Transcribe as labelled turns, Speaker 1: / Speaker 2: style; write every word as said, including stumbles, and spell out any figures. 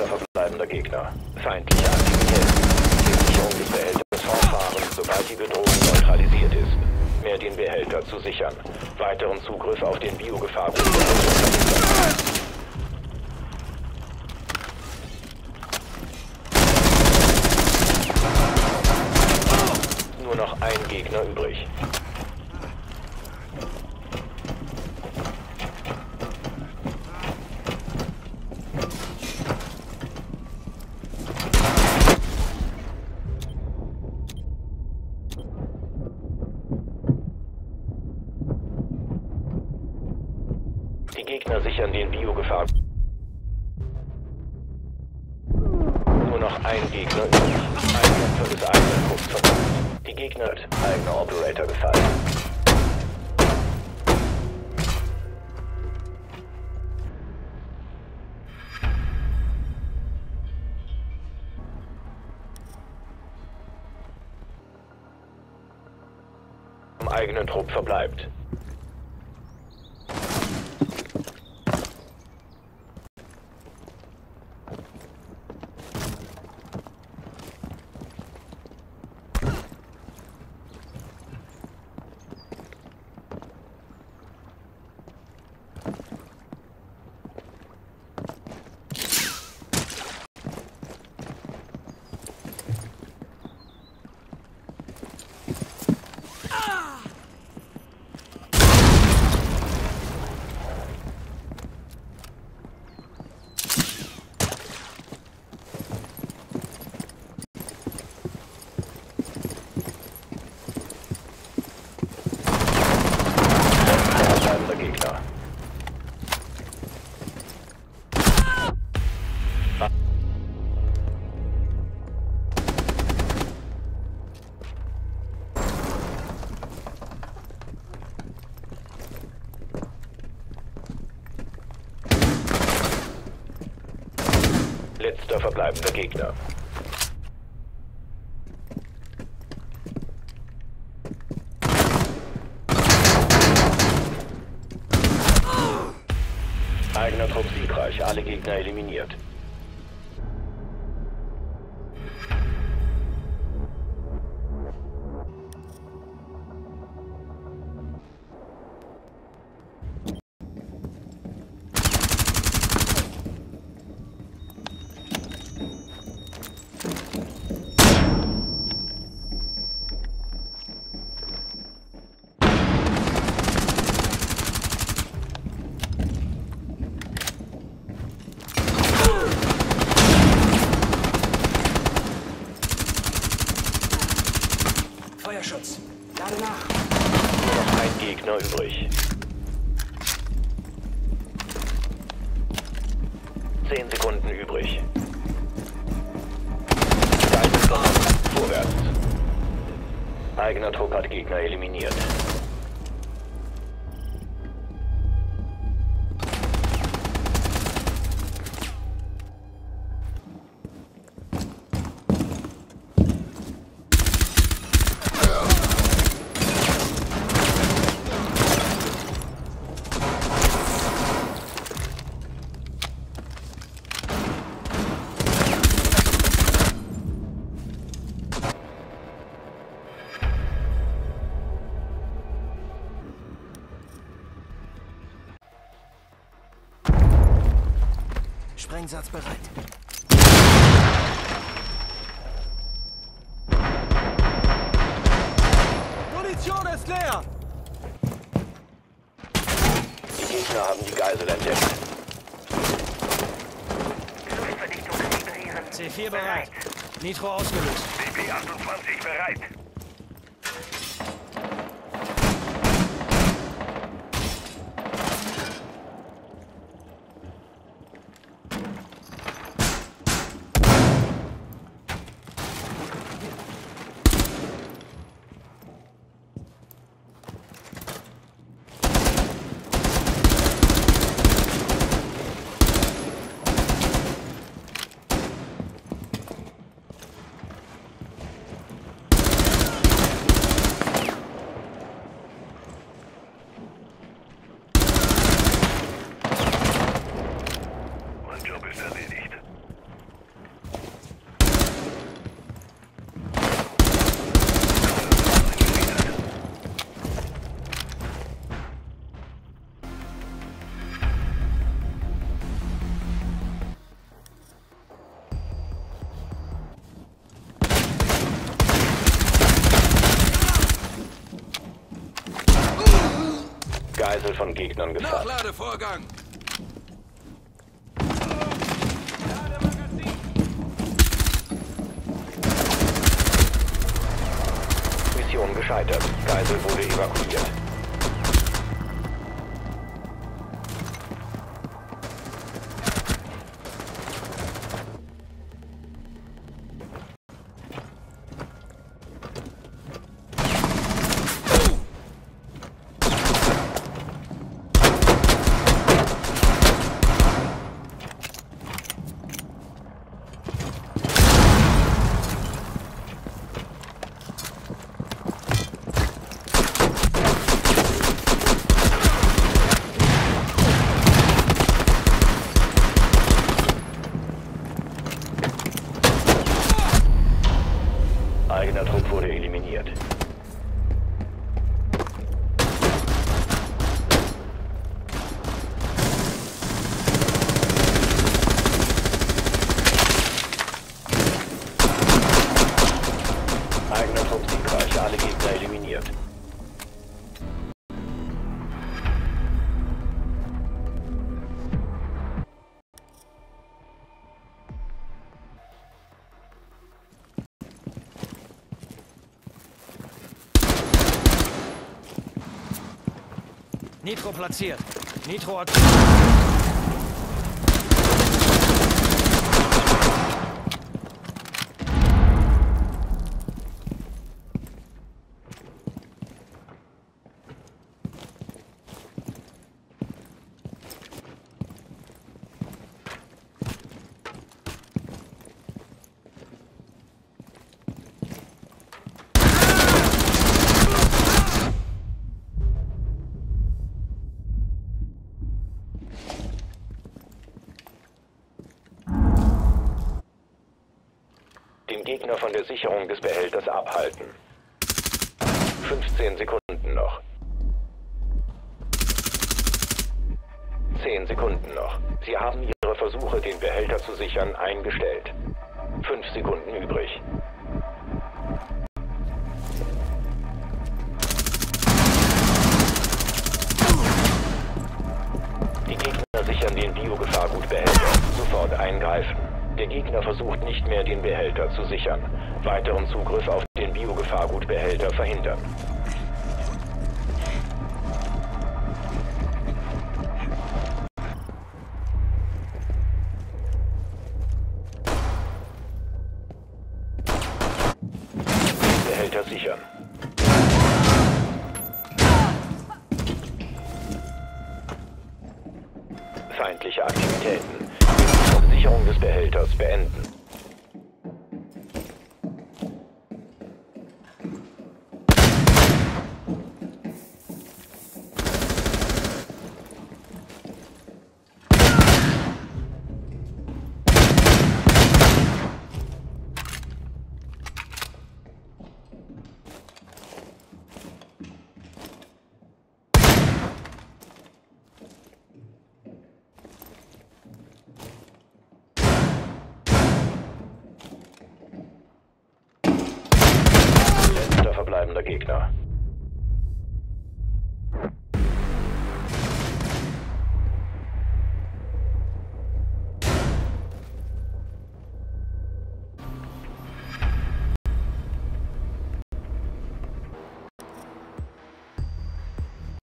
Speaker 1: Letzter verbleibender Gegner. Feindliche Aktivität. Die Sicherung des Behälters fortfahren, sobald die Bedrohung neutralisiert ist. Mehr den Behälter zu sichern. Weiteren Zugriff auf den Biogefahrgut. Nur noch ein Gegner übrig. Die Gegner sichern den Biogefahr. Nur noch ein Gegner übrig. Ein Kämpfer des eigenen Trupps verletzt. Die Gegner hat eigener Operator gefallen. Am eigenen Trupp verbleibt. Gegner. Letzter verbleibender Gegner. Eigener Trupp siegreich, alle Gegner eliminiert.
Speaker 2: Feuerschutz. Lade nach.
Speaker 1: Nur noch ein Gegner übrig. Zehn Sekunden übrig. Zeit ist genommen. Vorwärts. Eigener Trupp hat Gegner eliminiert.
Speaker 2: Sprengsatz bereit. Munition ist leer!
Speaker 1: Die Gegner haben die Geisel entdeckt.
Speaker 3: Luftvernichtung kalibrieren.
Speaker 2: C vier bereit. Nitro ausgelöst.
Speaker 3: C P achtundzwanzig bereit.
Speaker 1: Drittel von Gegnern gefasst.
Speaker 4: Nachladevorgang!
Speaker 1: Mission gescheitert. Geisel wurde evakuiert. Eigener Trupp wurde eliminiert. Eigener Trupp siegreich, alle Gegner eliminiert.
Speaker 2: Nitro platziert. Nitro hat...
Speaker 1: Den Gegner von der Sicherung des Behälters abhalten. fünfzehn Sekunden noch. zehn Sekunden noch. Sie haben Ihre Versuche, den Behälter zu sichern, eingestellt. fünf Sekunden übrig. Die Gegner sichern den Biogefahrgutbehälter. Sofort eingreifen. Der Gegner versucht nicht mehr, den Behälter zu sichern. Weiteren Zugriff auf den Biogefahrgutbehälter verhindern. Behälter sichern. Feindliche Aktivitäten. Sicherung des Behälters beenden. Verbleibender Gegner.